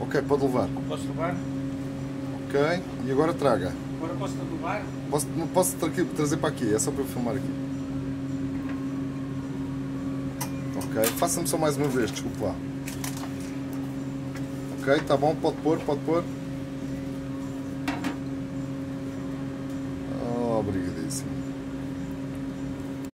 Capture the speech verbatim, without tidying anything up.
Ok, pode levar. Posso levar? Ok, e agora traga. Agora posso levar? Posso, não posso tra trazer para aqui, é só para eu filmar aqui. Ok, faça-me só mais uma vez, desculpe lá. Ok, tá bom, pode pôr, pode pôr.